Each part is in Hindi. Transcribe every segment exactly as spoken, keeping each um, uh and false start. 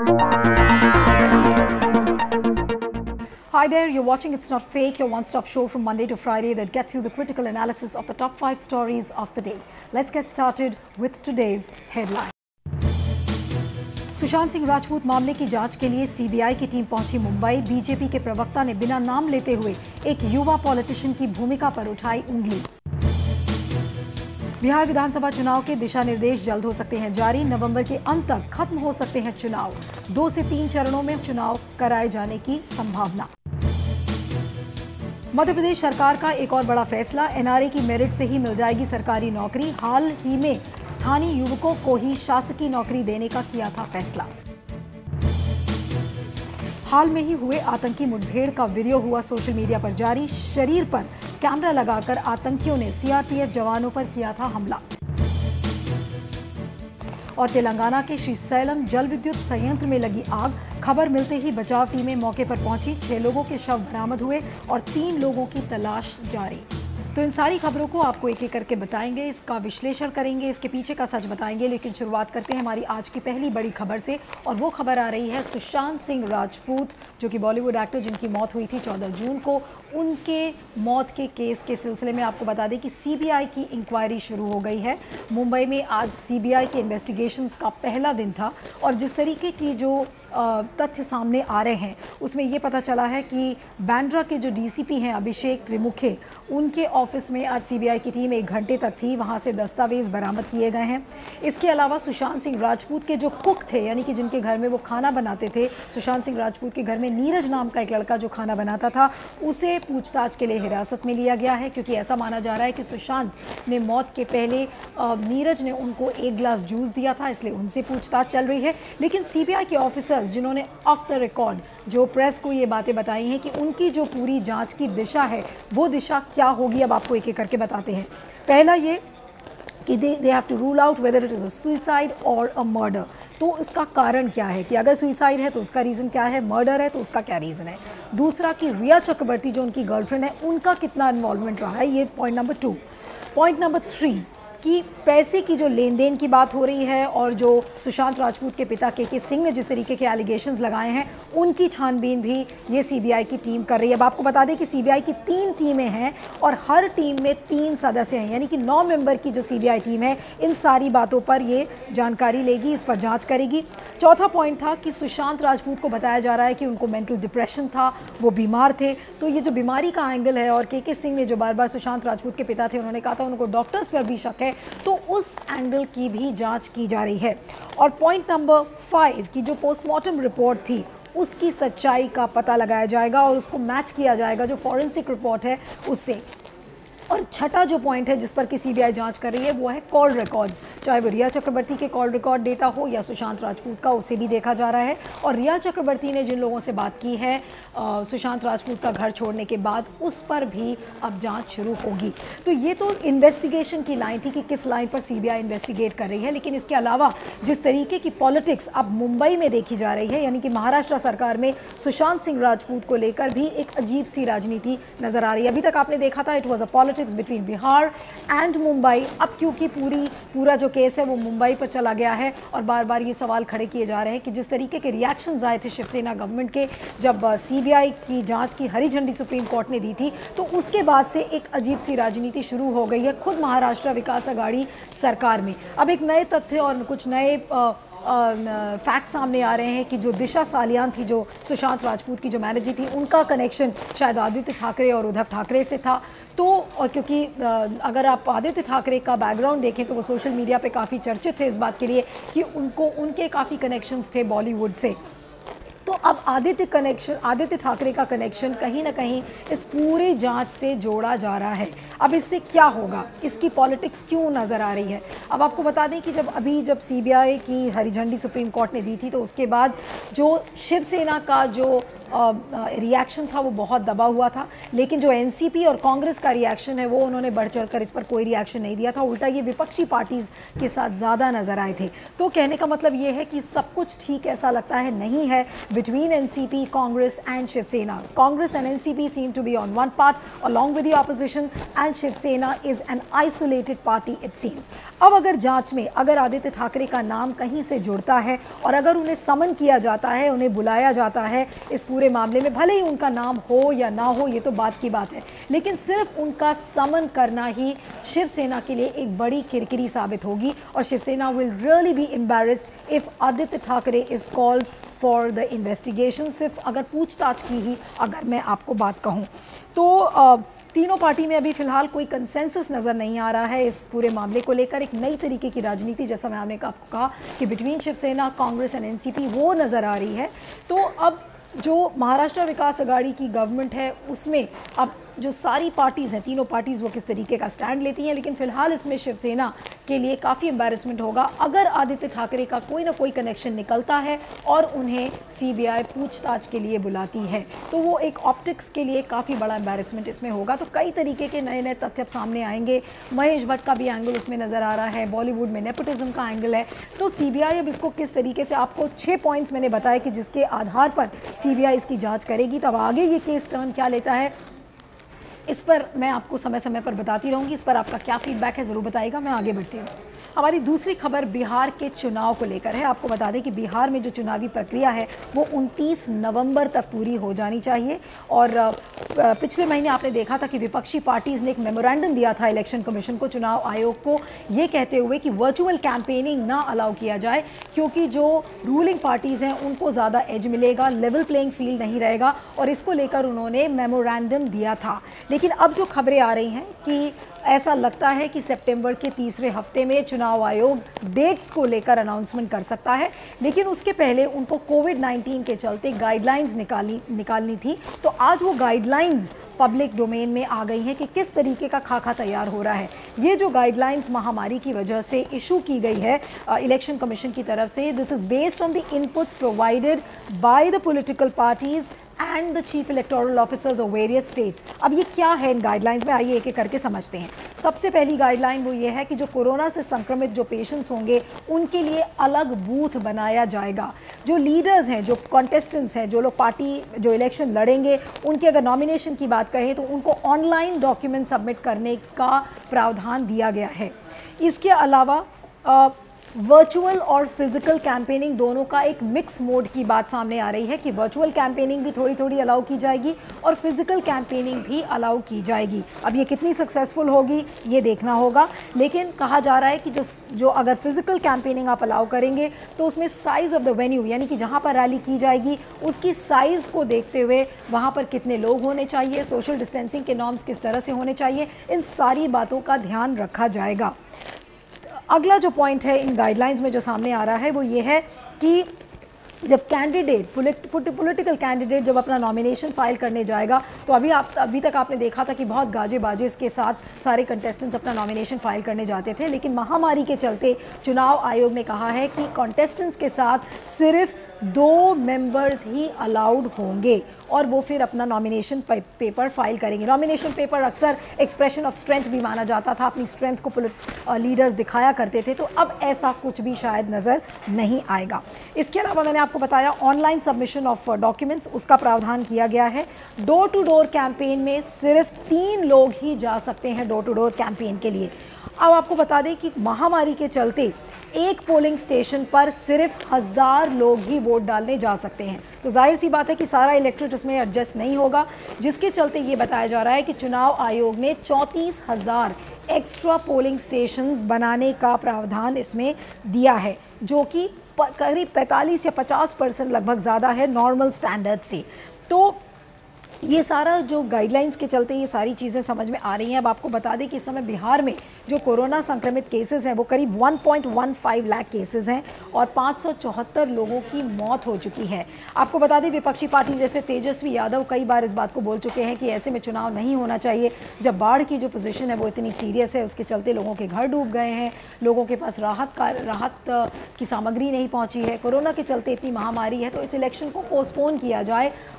Hi there, you're watching It's Not Fake, your one-stop show from Monday to Friday that gets you the critical analysis of the top five stories of the day. Let's get started with today's headline. Sushant Singh Rajput मामले की जांच के लिए सीबीआई की टीम पहुंची मुंबई। बीजेपी के प्रवक्ता ने बिना नाम लेते हुए एक युवा पॉलिटिशियन की भूमिका पर उठाई उंगली। बिहार विधानसभा चुनाव के दिशा निर्देश जल्द हो सकते हैं जारी। नवंबर के अंत तक खत्म हो सकते हैं चुनाव। दो से तीन चरणों में चुनाव कराए जाने की संभावना। मध्य प्रदेश सरकार का एक और बड़ा फैसला, एनआरए की मेरिट से ही मिल जाएगी सरकारी नौकरी। हाल ही में स्थानीय युवकों को ही शासकीय नौकरी देने का किया था फैसला। हाल में ही हुए आतंकी मुठभेड़ का वीडियो हुआ सोशल मीडिया पर जारी। शरीर पर कैमरा लगाकर आतंकियों ने सीआरपीएफ जवानों पर किया था हमला। और तेलंगाना के श्रीसैलम जल विद्युत संयंत्र में लगी आग। खबर मिलते ही बचाव टीमें मौके पर पहुंची। छह लोगों के शव बरामद हुए और तीन लोगों की तलाश जारी। तो इन सारी खबरों को आपको एक एक करके बताएंगे, इसका विश्लेषण करेंगे, इसके पीछे का सच बताएंगे। लेकिन शुरुआत करते हैं हमारी आज की पहली बड़ी खबर से, और वो खबर आ रही है सुशांत सिंह राजपूत, जो कि बॉलीवुड एक्टर जिनकी मौत हुई थी चौदह जून को। उनके मौत के केस के सिलसिले में आपको बता दें कि सीबीआई की इंक्वायरी शुरू हो गई है। मुंबई में आज सीबीआई के इन्वेस्टिगेशंस का पहला दिन था, और जिस तरीके की जो तथ्य सामने आ रहे हैं उसमें ये पता चला है कि बांद्रा के जो डीसीपी हैं अभिषेक त्रिमुखे, उनके ऑफिस में आज सीबीआई की टीम एक घंटे तक थी। वहां से दस्तावेज बरामद किए गए हैं। इसके अलावा सुशांत सिंह राजपूत के जो कुक थे, यानी कि जिनके घर में वो खाना बनाते थे, सुशांत सिंह राजपूत के घर में नीरज नाम का एक लड़का जो खाना बनाता था, उसे पूछताछ के लिए हिरासत में लिया गया है, क्योंकि ऐसा माना जा रहा है कि सुशांत ने मौत के पहले नीरज ने उनको एक गिलास जूस दिया था, इसलिए उनसे पूछताछ चल रही है। लेकिन सीबीआई के ऑफिसर्स जिन्होंने ऑफ द रिकॉर्ड जो प्रेस को ये बातें बताई हैं कि उनकी जो पूरी जांच की दिशा है वो दिशा क्या होगी, अब आपको एक एक करके बताते हैं। पहला ये कि they they have to rule out whether it is a suicide और अ मर्डर। तो इसका कारण क्या है कि अगर सुसाइड है तो उसका रीज़न क्या है, मर्डर है तो उसका क्या रीज़न है। दूसरा कि रिया चक्रवर्ती जो उनकी गर्लफ्रेंड है, उनका कितना इन्वॉल्वमेंट रहा है, ये point number two. Point number three कि पैसे की जो लेन देन की बात हो रही है, और जो सुशांत राजपूत के पिता के के सिंह ने जिस तरीके के एलिगेशंस लगाए हैं, उनकी छानबीन भी ये सीबीआई की टीम कर रही है। अब आपको बता दें कि सीबीआई की तीन टीमें हैं और हर टीम में तीन सदस्य हैं, यानी कि नौ मेंबर की जो सीबीआई टीम है इन सारी बातों पर ये जानकारी लेगी, इस पर जांच करेगी। चौथा पॉइंट था कि सुशांत राजपूत को बताया जा रहा है कि उनको मेंटल डिप्रेशन था, वो बीमार थे। तो ये जो बीमारी का एंगल है, और के के सिंह ने जो बार बार सुशांत राजपूत के पिता थे, उन्होंने कहा था उनको डॉक्टर्स पर भी शक है, तो उस एंगल की भी जांच की जा रही है। और पॉइंट नंबर फाइव की जो पोस्टमार्टम रिपोर्ट थी उसकी सच्चाई का पता लगाया जाएगा और उसको मैच किया जाएगा जो फॉरेंसिक रिपोर्ट है उससे। और छठा जो पॉइंट है जिस पर कि सीबीआई जांच कर रही है वो है कॉल रिकॉर्ड्स, चाहे वो रिया चक्रवर्ती के कॉल रिकॉर्ड डेटा हो या सुशांत राजपूत का, उसे भी देखा जा रहा है। और रिया चक्रवर्ती ने जिन लोगों से बात की है आ, सुशांत राजपूत का घर छोड़ने के बाद, उस पर भी अब जांच शुरू होगी। तो ये तो इन्वेस्टिगेशन की लाइन थी कि किस लाइन पर सीबीआई इन्वेस्टिगेट कर रही है। लेकिन इसके अलावा जिस तरीके की पॉलिटिक्स अब मुंबई में देखी जा रही है, यानी कि महाराष्ट्र सरकार में सुशांत सिंह राजपूत को लेकर भी एक अजीब सी राजनीति नजर आ रही है। अभी तक आपने देखा था it was a politics between Bihar and Mumbai. अब क्योंकि पूरी पूरा जो केस है वो मुंबई पर चला गया है, और बार बार ये सवाल खड़े किए जा रहे हैं कि जिस तरीके के रिएक्शंस आए थे शिवसेना गवर्नमेंट के जब सीबीआई की जांच की हरी झंडी सुप्रीम कोर्ट ने दी थी, तो उसके बाद से एक अजीब सी राजनीति शुरू हो गई है खुद महाराष्ट्र विकास आघाड़ी सरकार में। अब एक नए तथ्य और कुछ नए फैक्ट सामने आ रहे हैं कि जो दिशा सालियान थी, जो सुशांत राजपूत की जो मैनेजर थी, उनका कनेक्शन शायद आदित्य ठाकरे और उद्धव ठाकरे से था। तो और क्योंकि अगर आप आदित्य ठाकरे का बैकग्राउंड देखें तो वो सोशल मीडिया पे काफ़ी चर्चित थे इस बात के लिए कि उनको उनके काफ़ी कनेक्शंस थे बॉलीवुड से। तो अब आदित्य कनेक्शन आदित्य ठाकरे का कनेक्शन कहीं ना कहीं इस पूरी जांच से जोड़ा जा रहा है। अब इससे क्या होगा, इसकी पॉलिटिक्स क्यों नज़र आ रही है। अब आपको बता दें कि जब अभी जब सीबीआई की हरी झंडी सुप्रीम कोर्ट ने दी थी, तो उसके बाद जो शिवसेना का जो रिएक्शन था वो बहुत दबा हुआ था, लेकिन जो एनसीपी और कांग्रेस का रिएक्शन है वो उन्होंने बढ़ चढ़कर इस पर कोई रिएक्शन नहीं दिया था, उल्टा ये विपक्षी पार्टीज़ के साथ ज़्यादा नज़र आए थे। तो कहने का मतलब ये है कि सब कुछ ठीक ऐसा लगता है नहीं है between NCP, Congress and Shiv Sena. Congress and NCP seem to be on one part along with the opposition and Shiv Sena is an isolated party it seems. अब अगर जांच में अगर आदित्य ठाकरे का नाम कहीं से जुड़ता है और अगर उन्हें समन किया जाता है, उन्हें बुलाया जाता है इस पूरे मामले में, भले ही उनका नाम हो या ना हो ये तो बात की बात है, लेकिन सिर्फ उनका समन करना ही शिवसेना के लिए एक बड़ी किरकिरी साबित होगी और Shiv Sena will really be embarrassed if Aditya Thackeray is called for the investigation. सिर्फ अगर पूछताछ की ही अगर मैं आपको बात कहूँ तो आ, तीनों पार्टी में अभी फिलहाल कोई कंसेंसस नज़र नहीं आ रहा है इस पूरे मामले को लेकर। एक नई तरीके की राजनीति, जैसा मैं आपने आपको कहा कि between Shiv Sena, Congress and NCP, वो नज़र आ रही है। तो अब जो महाराष्ट्र विकास अघाड़ी की गवर्नमेंट है उसमें अब जो सारी पार्टीज़ हैं, तीनों पार्टीज़, वो किस तरीके का स्टैंड लेती हैं, लेकिन फिलहाल इसमें शिवसेना के लिए काफ़ी एम्बैरेसमेंट होगा अगर आदित्य ठाकरे का कोई ना कोई कनेक्शन निकलता है और उन्हें सीबीआई पूछताछ के लिए बुलाती है, तो वो एक ऑप्टिक्स के लिए काफ़ी बड़ा एम्बैरेसमेंट इसमें होगा। तो कई तरीके के नए नए तथ्य सामने आएंगे। महेश भट्ट का भी एंगल इसमें नज़र आ रहा है, बॉलीवुड में नेपोटिज्म का एंगल है। तो सीबीआई अब इसको किस तरीके से, आपको छः पॉइंट्स मैंने बताया कि जिसके आधार पर सीबीआई इसकी जाँच करेगी, तब आगे ये केस टर्न क्या लेता है इस पर मैं आपको समय समय पर बताती रहूँगी। इस पर आपका क्या फीडबैक है ज़रूर बताइएगा। मैं आगे बढ़ती हूँ। हमारी दूसरी खबर बिहार के चुनाव को लेकर है। आपको बता दें कि बिहार में जो चुनावी प्रक्रिया है वो उनतीस नवंबर तक पूरी हो जानी चाहिए और पिछले महीने आपने देखा था कि विपक्षी पार्टीज़ ने एक मेमोरेंडम दिया था इलेक्शन कमीशन को, चुनाव आयोग को, ये कहते हुए कि वर्चुअल कैंपेनिंग ना अलाउ किया जाए क्योंकि जो रूलिंग पार्टीज़ हैं उनको ज़्यादा एज मिलेगा, लेवल प्लेइंग फील्ड नहीं रहेगा, और इसको लेकर उन्होंने मेमोरेंडम दिया था। लेकिन अब जो खबरें आ रही हैं कि ऐसा लगता है कि सितंबर के तीसरे हफ्ते में चुनाव आयोग डेट्स को लेकर अनाउंसमेंट कर सकता है, लेकिन उसके पहले उनको कोविड नाइन्टीन के चलते गाइडलाइंस निकाली निकालनी थी। तो आज वो गाइडलाइंस पब्लिक डोमेन में आ गई हैं कि किस तरीके का खाका तैयार हो रहा है। ये जो गाइडलाइंस महामारी की वजह से इशू की गई है इलेक्शन कमीशन की तरफ से, this is based on the inputs provided by the political parties and the chief electoral officers of various states. अब ये क्या है इन गाइडलाइंस में, आइए एक एक करके समझते हैं। सबसे पहली गाइडलाइन वो ये है कि जो कोरोना से संक्रमित जो पेशेंट्स होंगे उनके लिए अलग बूथ बनाया जाएगा। जो लीडर्स हैं, जो कॉन्टेस्टेंट्स हैं, जो लोग पार्टी जो इलेक्शन लड़ेंगे, उनके अगर नॉमिनेशन की बात करें तो उनको ऑनलाइन डॉक्यूमेंट सबमिट करने का प्रावधान दिया गया है। इसके अलावा आ, वर्चुअल और फिजिकल कैंपेनिंग दोनों का एक मिक्स मोड की बात सामने आ रही है कि वर्चुअल कैंपेनिंग भी थोड़ी थोड़ी अलाउ की जाएगी और फिजिकल कैंपेनिंग भी अलाउ की जाएगी। अब ये कितनी सक्सेसफुल होगी ये देखना होगा, लेकिन कहा जा रहा है कि जो जो अगर फिजिकल कैंपेनिंग आप अलाउ करेंगे तो उसमें साइज़ ऑफ द वेन्यू, यानी कि जहाँ पर रैली की जाएगी उसकी साइज़ को देखते हुए वहाँ पर कितने लोग होने चाहिए, सोशल डिस्टेंसिंग के नॉर्म्स किस तरह से होने चाहिए, इन सारी बातों का ध्यान रखा जाएगा। अगला जो पॉइंट है इन गाइडलाइंस में जो सामने आ रहा है वो ये है कि जब कैंडिडेट पॉलिटिकल कैंडिडेट जब अपना नॉमिनेशन फाइल करने जाएगा, तो अभी आप अभी तक आपने देखा था कि बहुत गाजे बाजे के साथ सारे कंटेस्टेंट्स अपना नॉमिनेशन फाइल करने जाते थे, लेकिन महामारी के चलते चुनाव आयोग ने कहा है कि कंटेस्टेंट्स के साथ सिर्फ दो मेंबर्स ही अलाउड होंगे और वो फिर अपना नॉमिनेशन पेपर फाइल करेंगे। नॉमिनेशन पेपर अक्सर एक्सप्रेशन ऑफ स्ट्रेंथ भी माना जाता था, अपनी स्ट्रेंथ को लीडर्स दिखाया करते थे, तो अब ऐसा कुछ भी शायद नज़र नहीं आएगा। इसके अलावा मैंने आपको बताया ऑनलाइन सबमिशन ऑफ डॉक्यूमेंट्स, उसका प्रावधान किया गया है। डोर टू डोर कैंपेन में सिर्फ तीन लोग ही जा सकते हैं डोर टू डोर कैंपेन के लिए। अब आपको बता दें कि महामारी के चलते एक पोलिंग स्टेशन पर सिर्फ हज़ार लोग ही वोट डालने जा सकते हैं, तो जाहिर सी बात है कि सारा इलेक्ट्रेट इसमें एडजस्ट नहीं होगा, जिसके चलते ये बताया जा रहा है कि चुनाव आयोग ने चौंतीस हज़ार एक्स्ट्रा पोलिंग स्टेशंस बनाने का प्रावधान इसमें दिया है, जो कि करीब पैंतालीस या पचास परसेंट लगभग ज़्यादा है नॉर्मल स्टैंडर्ड से। तो ये सारा जो गाइडलाइंस के चलते ये सारी चीज़ें समझ में आ रही हैं। अब आपको बता दें कि इस समय बिहार में जो कोरोना संक्रमित केसेस हैं वो करीब एक पॉइंट एक पाँच लाख केसेस हैं और पाँच सौ चौहत्तर लोगों की मौत हो चुकी है। आपको बता दें विपक्षी पार्टी जैसे तेजस्वी यादव कई बार इस बात को बोल चुके हैं कि ऐसे में चुनाव नहीं होना चाहिए, जब बाढ़ की जो पोजीशन है वो इतनी सीरियस है, उसके चलते लोगों के घर डूब गए हैं, लोगों के पास राहत का राहत की सामग्री नहीं पहुँची है, कोरोना के चलते इतनी महामारी है, तो इस इलेक्शन को पोस्टपोन किया जाए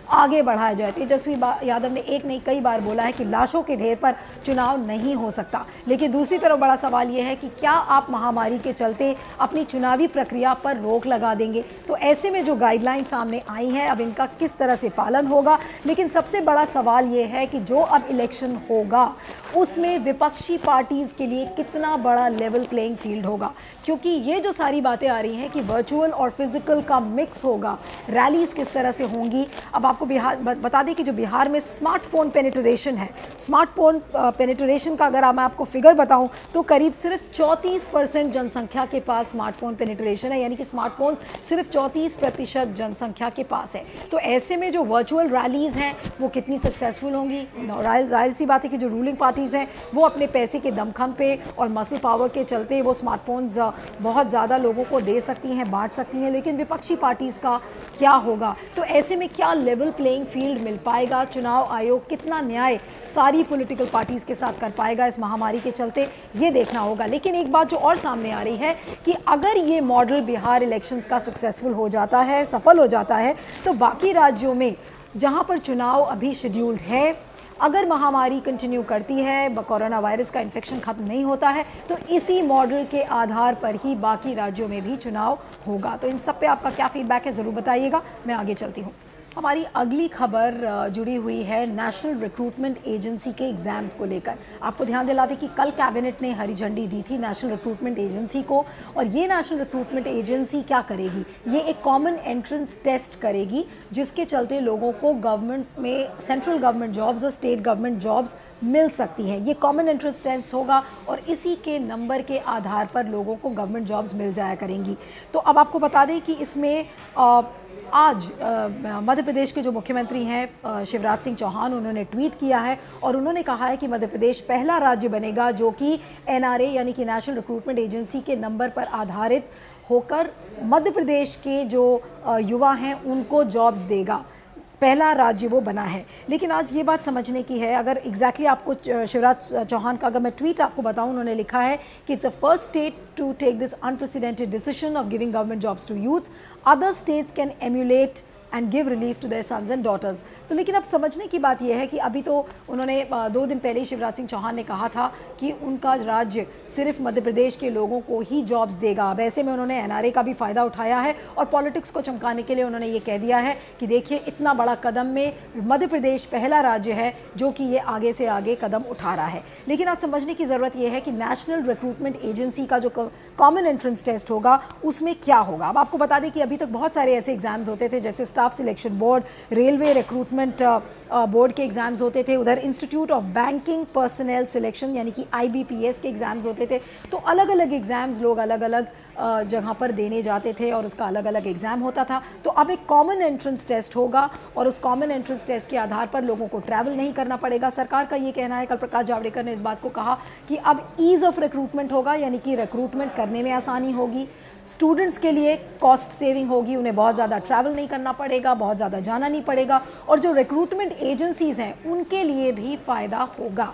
आगे बढ़ाया जाए। तेजस्वी यादव ने एक नहीं कई बार बोला है कि लाशों के ढेर पर चुनाव नहीं हो सकता। लेकिन दूसरी तरफ बड़ा सवाल यह है कि क्या आप महामारी के चलते अपनी चुनावी प्रक्रिया पर रोक लगा देंगे? तो ऐसे में जो गाइडलाइन सामने आई है, अब इनका किस तरह से पालन होगा। लेकिन सबसे बड़ा सवाल यह है कि जो अब इलेक्शन होगा उसमें विपक्षी पार्टीज के लिए कितना बड़ा लेवल प्लेइंग फील्ड होगा, क्योंकि ये जो सारी बातें आ रही हैं कि वर्चुअल और फिजिकल का मिक्स होगा, रैलीज किस तरह से होंगी। अब आपको बिहार बता दें कि जो बिहार में स्मार्टफोन पेनिट्रेशन है, स्मार्टफोन पेनिट्रेशन का अगर मैं आपको फिगर बताऊं तो करीब सिर्फ चौंतीस परसेंट जनसंख्या के पास स्मार्टफोन पेनिट्रेशन है, यानी कि स्मार्टफोन्स सिर्फ चौंतीस प्रतिशत जनसंख्या के पास है। तो ऐसे में जो वर्चुअल रैलीज हैं वो कितनी सक्सेसफुल होंगी। जाहिर सी बात है कि जो रूलिंग पार्टीज हैं वो अपने पैसे के दमखम पे और मसल पावर के चलते वो स्मार्टफोन्स बहुत ज़्यादा लोगों को दे सकती हैं, बांट सकती हैं। लेकिन विपक्षी पार्टीज़ का क्या होगा? तो ऐसे में क्या लेवल प्लेइंग फील्ड मिल पाएगा? चुनाव आयोग कितना न्याय सारी पॉलिटिकल पार्टीज़ के साथ कर पाएगा इस महामारी के चलते, ये देखना होगा। लेकिन एक बात जो और सामने आ रही है कि अगर ये मॉडल बिहार इलेक्शंस का सक्सेसफुल हो जाता है, सफल हो जाता है, तो बाकी राज्यों में जहाँ पर चुनाव अभी शेड्यूल्ड है, अगर महामारी कंटिन्यू करती है, कोरोना वायरस का इन्फेक्शन खत्म नहीं होता है, तो इसी मॉडल के आधार पर ही बाकी राज्यों में भी चुनाव होगा। तो इन सब पे आपका क्या फीडबैक है ज़रूर बताइएगा। मैं आगे चलती हूँ। हमारी अगली खबर जुड़ी हुई है नेशनल रिक्रूटमेंट एजेंसी के एग्ज़ाम्स को लेकर। आपको ध्यान दिला दें कि कल कैबिनेट ने हरी झंडी दी थी नेशनल रिक्रूटमेंट एजेंसी को, और ये नेशनल रिक्रूटमेंट एजेंसी क्या करेगी? ये एक कॉमन एंट्रेंस टेस्ट करेगी जिसके चलते लोगों को गवर्नमेंट में सेंट्रल गवर्नमेंट जॉब्स और स्टेट गवर्नमेंट जॉब्स मिल सकती हैं। ये कॉमन एंट्रेंस टेस्ट होगा और इसी के नंबर के आधार पर लोगों को गवर्नमेंट जॉब्स मिल जाया करेंगी। तो अब आपको बता दें कि इसमें आ, आज मध्य प्रदेश के जो मुख्यमंत्री हैं शिवराज सिंह चौहान, उन्होंने ट्वीट किया है और उन्होंने कहा है कि मध्य प्रदेश पहला राज्य बनेगा जो कि एनआरए यानी कि नेशनल रिक्रूटमेंट एजेंसी के नंबर पर आधारित होकर मध्य प्रदेश के जो युवा हैं उनको जॉब्स देगा। पहला राज्य वो बना है। लेकिन आज ये बात समझने की है, अगर एग्जैक्टली आपको शिवराज चौहान का अगर मैं ट्वीट आपको बताऊं, उन्होंने लिखा है कि it's a first state to take this unprecedented decision of giving government jobs to youths. Other states can emulate and give relief to their sons and daughters. तो लेकिन अब समझने की बात यह है कि अभी तो उन्होंने दो दिन पहले ही शिवराज सिंह चौहान ने कहा था कि उनका राज्य सिर्फ मध्य प्रदेश के लोगों को ही जॉब्स देगा। अब ऐसे में उन्होंने एनआरए का भी फ़ायदा उठाया है और पॉलिटिक्स को चमकाने के लिए उन्होंने ये कह दिया है कि देखिए इतना बड़ा कदम में मध्य प्रदेश पहला राज्य है जो कि ये आगे से आगे कदम उठा रहा है। लेकिन आज समझने की ज़रूरत यह है कि नेशनल रिक्रूटमेंट एजेंसी का जो कॉमन एंट्रेंस टेस्ट होगा उसमें क्या होगा। अब आपको बता दें कि अभी तक बहुत सारे ऐसे एग्जाम्स होते थे जैसे staff selection board, railway recruitment board के एग्जाम्स होते थे, उधर institute of banking personnel selection यानी कि आईबीपीएस के एग्जाम्स होते थे। तो अलग अलग एग्जाम्स लोग अलग अलग जगह पर देने जाते थे और उसका अलग अलग एग्ज़ाम होता था। तो अब एक कॉमन एंट्रेंस टेस्ट होगा और उस कॉमन एंट्रेंस टेस्ट के आधार पर लोगों को ट्रैवल नहीं करना पड़ेगा। सरकार का ये कहना है, कल प्रकाश जावड़ेकर ने इस बात को कहा कि अब ईज़ ऑफ रिक्रूटमेंट होगा, यानी कि रिक्रूटमेंट करने में आसानी होगी। स्टूडेंट्स के लिए कॉस्ट सेविंग होगी, उन्हें बहुत ज़्यादा ट्रैवल नहीं करना पड़ेगा, बहुत ज़्यादा जाना नहीं पड़ेगा, और जो रिक्रूटमेंट एजेंसीज़ हैं उनके लिए भी फ़ायदा होगा।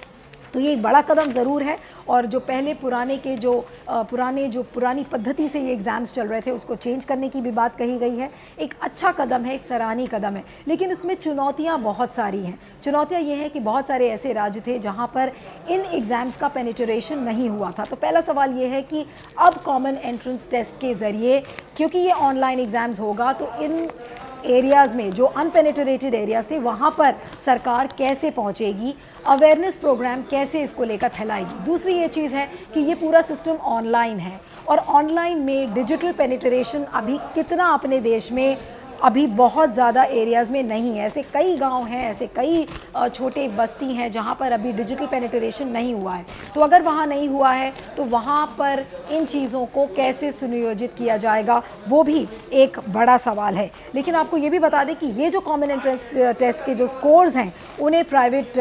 तो ये एक बड़ा कदम ज़रूर है और जो पहले पुराने के जो पुराने जो पुरानी पद्धति से ये एग्ज़ाम्स चल रहे थे उसको चेंज करने की भी बात कही गई है। एक अच्छा कदम है, एक सराहनीय कदम है, लेकिन इसमें चुनौतियाँ बहुत सारी हैं। चुनौतियाँ ये हैं कि बहुत सारे ऐसे राज्य थे जहाँ पर इन एग्ज़ाम्स का पेनिट्रेशन नहीं हुआ था। तो पहला सवाल ये है कि अब कॉमन एंट्रेंस टेस्ट के ज़रिए, क्योंकि ये ऑनलाइन एग्ज़ाम्स होगा, तो इन एरियाज़ में जो अनपेनिट्रेटेड एरियाज़ थे वहाँ पर सरकार कैसे पहुँचेगी, अवेयरनेस प्रोग्राम कैसे इसको लेकर फैलाएगी। दूसरी ये चीज़ है कि ये पूरा सिस्टम ऑनलाइन है और ऑनलाइन में डिजिटल पेनिट्रेशन अभी कितना अपने देश में अभी बहुत ज़्यादा एरियाज़ में नहीं है। ऐसे कई गांव हैं, ऐसे कई छोटे बस्ती हैं जहां पर अभी डिजिटल पेनिट्रेशन नहीं हुआ है। तो अगर वहां नहीं हुआ है तो वहां पर इन चीज़ों को कैसे सुनियोजित किया जाएगा, वो भी एक बड़ा सवाल है। लेकिन आपको ये भी बता दें कि ये जो कॉमन एंट्रेंस टेस्ट के जो स्कोर्स हैं उन्हें प्राइवेट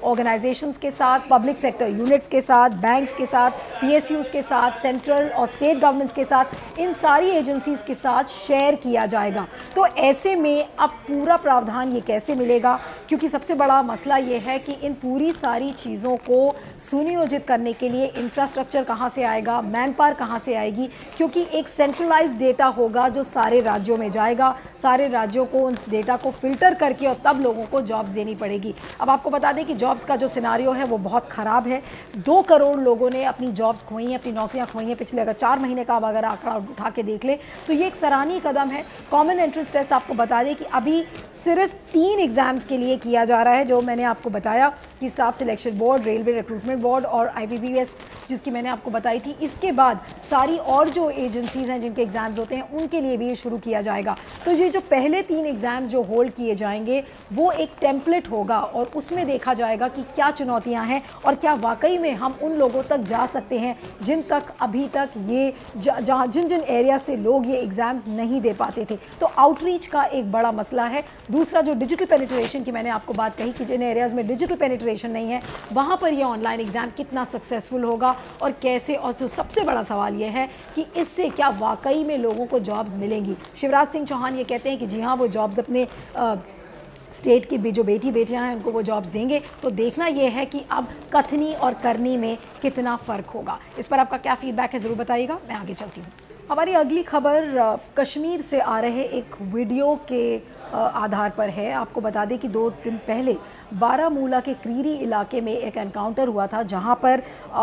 ऑर्गेनाइजेशंस के साथ, पब्लिक सेक्टर यूनिट्स के साथ, बैंक्स के साथ, पीएसयूज़ के साथ, सेंट्रल और स्टेट गवर्नमेंट्स के साथ, इन सारी एजेंसीज़ के साथ शेयर किया जाएगा। तो ऐसे में अब पूरा प्रावधान ये कैसे मिलेगा, क्योंकि सबसे बड़ा मसला ये है कि इन पूरी सारी चीज़ों को सुनियोजित करने के लिए इंफ्रास्ट्रक्चर कहाँ से आएगा, मैन पावर कहाँ से आएगी, क्योंकि एक सेंट्रलाइज्ड डेटा होगा जो सारे राज्यों में जाएगा, सारे राज्यों को उस डेटा को फिल्टर करके और तब लोगों को जॉब्स देनी पड़ेगी। अब आपको बता दें कि जॉब्स का जो सिनारियो है वो बहुत ख़राब है। दो करोड़ लोगों ने अपनी जॉब्स खोई हैं, अपनी नौकरियां खोई हैं पिछले अगर चार महीने का अब अगर आंकड़ा उठा के देख ले तो ये एक सराहनीय कदम है। कॉमन एंट्रेंस टेस्ट आपको बता दें कि अभी सिर्फ तीन एग्जाम्स के लिए किया जा रहा है, जो मैंने आपको बताया कि staff selection board, railway recruitment board और आईबीपीएस जिसकी मैंने आपको बताई थी। इसके बाद सारी और जो एजेंसीज हैं जिनके एग्जाम्स होते हैं उनके लिए भी ये शुरू किया जाएगा। तो ये जो पहले तीन एग्जाम्स जो होल्ड किए जाएंगे वो एक टेम्पलेट होगा और उसमें देखा जाएगा कि क्या चुनौतियां हैं और क्या वाकई में हम उन लोगों तक जा सकते हैं जिन तक अभी तक ये जहाँ जिन जिन एरिया से लोग ये एग्ज़ाम्स नहीं दे पाते थे। तो आउटरीच का एक बड़ा मसला है। दूसरा जो डिजिटल पेनिट्रेशन की मैंने आपको बात कही कि जिन एरियाज़ में डिजिटल पेनिट्रेशन नहीं है वहाँ पर ये ऑनलाइन एग्ज़ाम कितना सक्सेसफुल होगा और कैसे। और जो सबसे बड़ा सवाल ये है कि इससे क्या वाकई में लोगों को जॉब्स मिलेंगी। शिवराज सिंह चौहान ये कहते हैं कि जी हाँ, वो जॉब्स अपने आ, स्टेट की भी जो बेटी बेटियां हैं उनको वो जॉब्स देंगे। तो देखना ये है कि अब कथनी और करनी में कितना फ़र्क होगा। इस पर आपका क्या फीडबैक है ज़रूर बताइएगा। मैं आगे चलती हूँ। हमारी अगली खबर कश्मीर से आ रहे एक वीडियो के आधार पर है। आपको बता दें कि दो दिन पहले बारामूला के क्रीरी इलाके में एक एनकाउंटर हुआ था जहाँ पर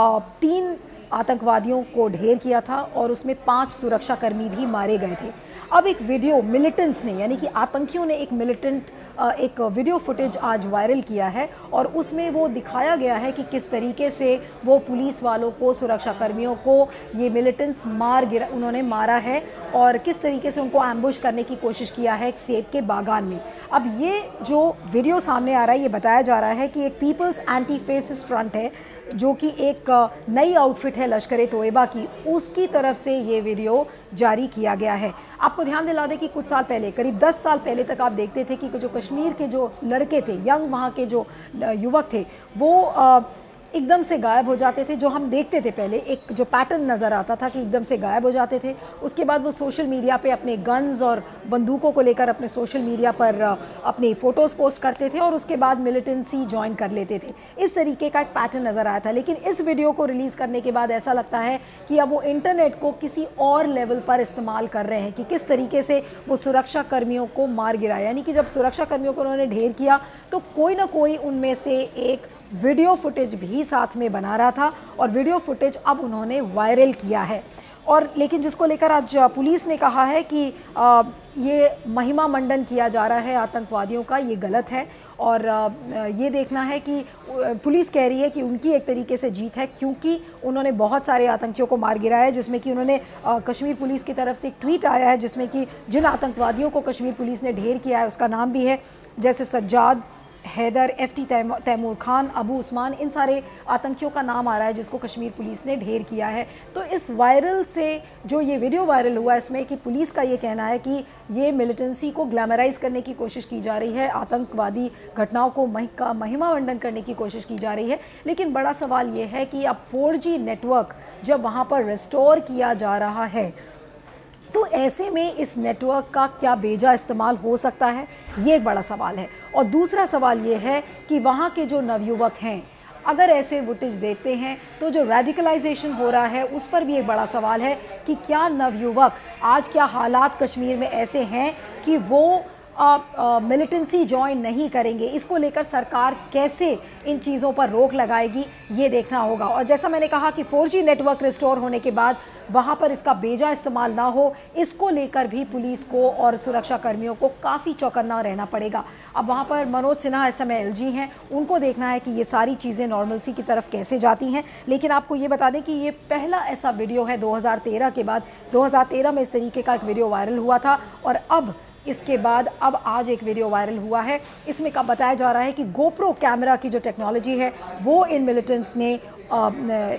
तीन आतंकवादियों को ढेर किया था और उसमें पाँच सुरक्षाकर्मी भी मारे गए थे। अब एक वीडियो मिलिटेंट्स ने यानी कि आतंकियों ने एक मिलिटेंट एक वीडियो फुटेज आज वायरल किया है और उसमें वो दिखाया गया है कि किस तरीके से वो पुलिस वालों को, सुरक्षाकर्मियों को ये मिलिटेंट्स मार गिरा उन्होंने मारा है और किस तरीके से उनको एम्बुश करने की कोशिश किया है एक सेब के बागान में। अब ये जो वीडियो सामने आ रहा है ये बताया जा रहा है कि एक पीपल्स एंटी फेसिस्ट फ्रंट है जो कि एक नई आउटफिट है लश्कर ए तोयबा की, उसकी तरफ से ये वीडियो जारी किया गया है। आपको ध्यान दिला दें कि कुछ साल पहले, करीब दस साल पहले तक आप देखते थे कि जो कश्मीर के जो लड़के थे, यंग वहाँ के जो युवक थे, वो आ, एकदम से गायब हो जाते थे। जो हम देखते थे पहले एक जो पैटर्न नज़र आता था कि एकदम से गायब हो जाते थे। उसके बाद वो सोशल मीडिया पे अपने गन्स और बंदूकों को लेकर अपने सोशल मीडिया पर अपनी फ़ोटोज़ पोस्ट करते थे और उसके बाद मिलिटेंसी ज्वाइन कर लेते थे। इस तरीके का एक पैटर्न नज़र आया था। लेकिन इस वीडियो को रिलीज़ करने के बाद ऐसा लगता है कि अब वो इंटरनेट को किसी और लेवल पर इस्तेमाल कर रहे हैं कि किस तरीके से वो सुरक्षा कर्मियों को मार गिराया। यानी कि जब सुरक्षा कर्मियों को उन्होंने ढेर किया तो कोई ना कोई उनमें से एक वीडियो फुटेज भी साथ में बना रहा था और वीडियो फुटेज अब उन्होंने वायरल किया है। और लेकिन जिसको लेकर आज पुलिस ने कहा है कि आ, ये महिमा मंडन किया जा रहा है आतंकवादियों का, ये गलत है। और आ, ये देखना है कि पुलिस कह रही है कि उनकी एक तरीके से जीत है क्योंकि उन्होंने बहुत सारे आतंकियों को मार गिराया है, जिसमें कि उन्होंने आ, कश्मीर पुलिस की तरफ से एक ट्वीट आया है जिसमें कि जिन आतंकवादियों को कश्मीर पुलिस ने ढेर किया है उसका नाम भी है, जैसे सज्जाद, हैदर, एफ टी तैमूर खान, अबू उस्मान, इन सारे आतंकियों का नाम आ रहा है जिसको कश्मीर पुलिस ने ढेर किया है। तो इस वायरल से जो ये वीडियो वायरल हुआ इसमें कि पुलिस का ये कहना है कि ये मिलिटेंसी को ग्लैमराइज करने की कोशिश की जा रही है, आतंकवादी घटनाओं को महिका महिमा मंडन करने की कोशिश की जा रही है। लेकिन बड़ा सवाल ये है कि अब फोर जी नेटवर्क जब वहाँ पर रिस्टोर किया जा रहा है तो ऐसे में इस नेटवर्क का क्या बेजा इस्तेमाल हो सकता है, ये एक बड़ा सवाल है। और दूसरा सवाल ये है कि वहाँ के जो नवयुवक हैं अगर ऐसे फुटेज देखते हैं तो जो रेडिकलाइजेशन हो रहा है उस पर भी एक बड़ा सवाल है कि क्या नवयुवक आज, क्या हालात कश्मीर में ऐसे हैं कि वो मिलिटेंसी ज्वाइन नहीं करेंगे। इसको लेकर सरकार कैसे इन चीज़ों पर रोक लगाएगी ये देखना होगा। और जैसा मैंने कहा कि फोर जी नेटवर्क रिस्टोर होने के बाद वहाँ पर इसका बेजा इस्तेमाल ना हो, इसको लेकर भी पुलिस को और सुरक्षा कर्मियों को काफ़ी चौकन्ना रहना पड़ेगा। अब वहाँ पर मनोज सिन्हा इस समय एल जी हैं, उनको देखना है कि ये सारी चीज़ें नॉर्मलसी की तरफ कैसे जाती हैं। लेकिन आपको ये बता दें कि ये पहला ऐसा वीडियो है दो हज़ार तेरह के बाद, दो हज़ार तेरह में इस तरीके का एक वीडियो वायरल हुआ था और अब इसके बाद अब आज एक वीडियो वायरल हुआ है। इसमें का बताया जा रहा है कि गोप्रो कैमरा की जो टेक्नोलॉजी है वो इन मिलिटेंट्स ने आ, आ,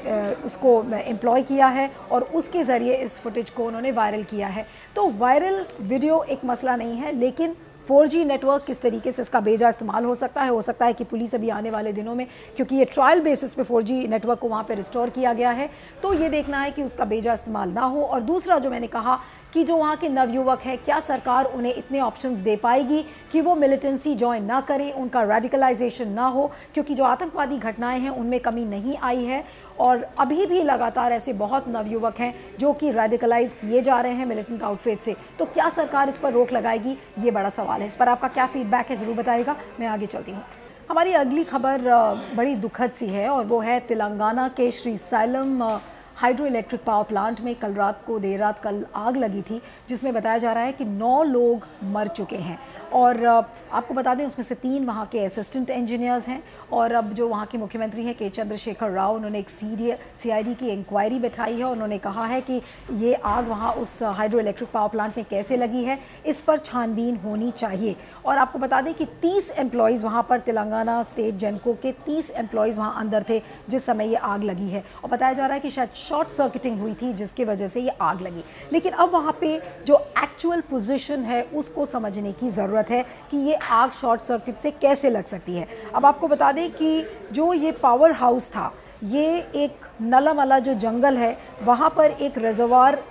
उसको एम्प्लॉय किया है और उसके ज़रिए इस फुटेज को उन्होंने वायरल किया है। तो वायरल वीडियो एक मसला नहीं है, लेकिन फोर जी नेटवर्क किस तरीके से इसका बेजा इस्तेमाल हो सकता है। हो सकता है कि पुलिस अभी आने वाले दिनों में, क्योंकि ये ट्रायल बेसिस पे फोर जी नेटवर्क को वहाँ पे रिस्टोर किया गया है, तो ये देखना है कि उसका बेजा इस्तेमाल ना हो। और दूसरा जो मैंने कहा कि जो वहाँ के नवयुवक हैं, क्या सरकार उन्हें इतने ऑप्शंस दे पाएगी कि वो मिलिटेंसी ज्वाइन ना करें, उनका रेडिकलाइजेशन ना हो, क्योंकि जो आतंकवादी घटनाएं हैं उनमें कमी नहीं आई है और अभी भी लगातार ऐसे बहुत नवयुवक हैं जो कि रेडिकलाइज किए जा रहे हैं मिलिटेंट आउटफिट से। तो क्या सरकार इस पर रोक लगाएगी, ये बड़ा सवाल है। इस पर आपका क्या फीडबैक है ज़रूर बताइएगा। मैं आगे चलती हूँ। हमारी अगली खबर बड़ी दुखद सी है और वो है तेलंगाना के Srisailam hydro electric power plant में कल रात को देर रात कल आग लगी थी, जिसमें बताया जा रहा है कि नौ लोग मर चुके हैं। और आपको बता दें उसमें से तीन वहाँ के असिस्टेंट इंजीनियर्स हैं। और अब जो वहाँ के मुख्यमंत्री हैं के चंद्रशेखर राव, उन्होंने एक सी सी आई डी की इंक्वायरी बैठाई है। उन्होंने कहा है कि ये आग वहाँ उस हाइड्रो इलेक्ट्रिक पावर प्लांट में कैसे लगी है, इस पर छानबीन होनी चाहिए। और आपको बता दें कि तीस एम्प्लॉयज़ वहाँ पर, तेलंगाना स्टेट जेनको के तीस एम्प्लॉयज़ वहाँ अंदर थे जिस समय ये आग लगी है। और बताया जा रहा है कि शायद शॉर्ट सर्किटिंग हुई थी जिसकी वजह से ये आग लगी। लेकिन अब वहाँ पे जो एक्चुअल पोजीशन है उसको समझने की ज़रूरत है कि ये आग शॉर्ट सर्किट से कैसे लग सकती है। अब आपको बता दें कि जो ये पावर हाउस था, ये एक नलामला जो जंगल है वहाँ पर एक रिजर्वायर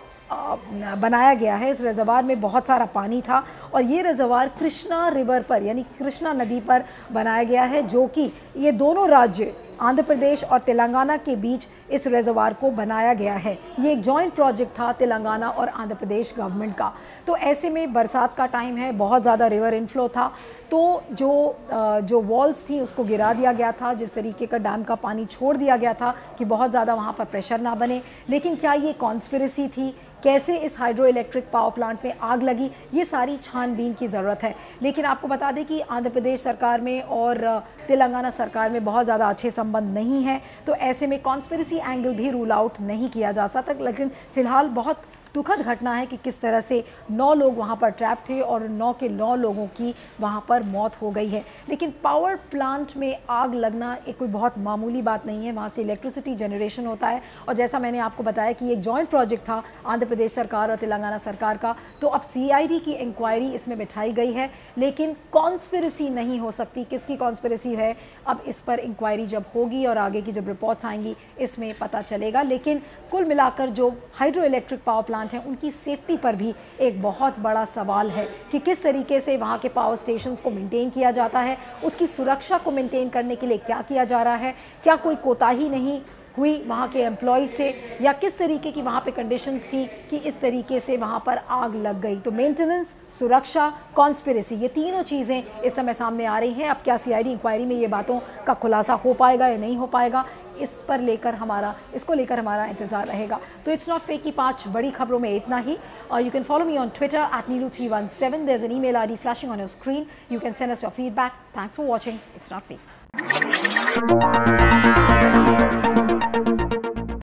बनाया गया है। इस रिजर्वायर में बहुत सारा पानी था और ये रिजर्वायर कृष्णा रिवर पर यानी कृष्णा नदी पर बनाया गया है, जो कि ये दोनों राज्य आंध्र प्रदेश और तेलंगाना के बीच इस रिजर्वायर को बनाया गया है। ये एक जॉइंट प्रोजेक्ट था तेलंगाना और आंध्र प्रदेश गवर्नमेंट का। तो ऐसे में बरसात का टाइम है, बहुत ज़्यादा रिवर इनफ्लो था, तो जो जो वॉल्स थी उसको गिरा दिया गया था, जिस तरीके का डैम का पानी छोड़ दिया गया था कि बहुत ज़्यादा वहाँ पर प्रेशर ना बने। लेकिन क्या ये कॉन्स्पिरेसी थी, कैसे इस हाइड्रो इलेक्ट्रिक पावर प्लांट में आग लगी, ये सारी छानबीन की ज़रूरत है। लेकिन आपको बता दें कि आंध्र प्रदेश सरकार में और तेलंगाना सरकार में बहुत ज़्यादा अच्छे संबंध नहीं हैं, तो ऐसे में कॉन्स्पिरेसी एंगल भी रूल आउट नहीं किया जा सकता। लेकिन फ़िलहाल बहुत दुखद घटना है कि किस तरह से नौ लोग वहाँ पर ट्रैप थे और नौ के नौ लोगों की वहाँ पर मौत हो गई है। लेकिन पावर प्लांट में आग लगना एक कोई बहुत मामूली बात नहीं है, वहाँ से इलेक्ट्रिसिटी जनरेशन होता है। और जैसा मैंने आपको बताया कि एक जॉइंट प्रोजेक्ट था आंध्र प्रदेश सरकार और तेलंगाना सरकार का, तो अब सी आई डी की इंक्वायरी इसमें बैठाई गई है। लेकिन कॉन्स्पिरेसी नहीं हो सकती, किसकी कॉन्स्पिरेसी है अब इस पर इंक्वायरी जब होगी और आगे की जब रिपोर्ट्स आएंगी इसमें पता चलेगा। लेकिन कुल मिलाकर जो हाइड्रो इलेक्ट्रिक पावर प्लांट हैं उनकी सेफ्टी पर भी एक बहुत बड़ा सवाल है कि किस तरीके से वहाँ के पावर स्टेशंस को मेंटेन किया जाता है, उसकी सुरक्षा को मेंटेन करने के लिए क्या किया जा रहा है, क्या कोई कोताही नहीं हुई वहाँ के एम्प्लॉयज़ से, या किस तरीके की वहाँ पे कंडीशंस थी कि इस तरीके से वहाँ पर आग लग गई। तो मेंटेनेंस, सुरक्षा, कॉन्स्पिरेसी, ये तीनों चीज़ें इस समय सामने आ रही हैं। अब क्या सी आई डी इंक्वायरी में ये बातों का खुलासा हो पाएगा या नहीं हो पाएगा, इस पर लेकर हमारा इसको लेकर हमारा इंतजार रहेगा। तो इट्स नॉट फेक की पांच बड़ी खबरों में इतना ही। और you can follow me on Twitter at Neelu three one seven. There is an email ID flashing on your screen. You can send us your feedback. Thanks for watching. It's not fake.